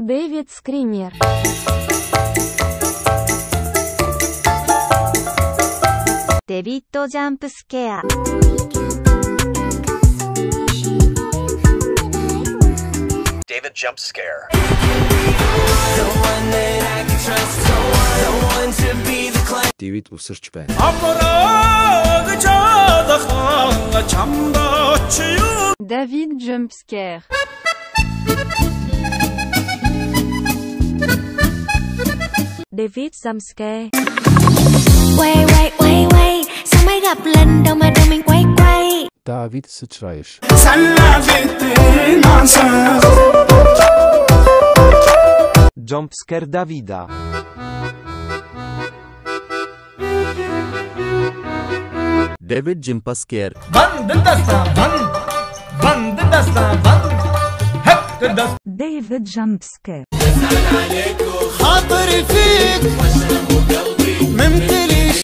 Дэвид Скример. David jumpscare. David jumpscare. David usırç ben. David jumpscare. David jumpscare. Quay quay quay quay, sao mới gặp Linh đâu mà đưa mình quay quay. David sıçrayış. Jumpscare Davida. David jumpscare. David jumpscare. خاطري فيك ممتليش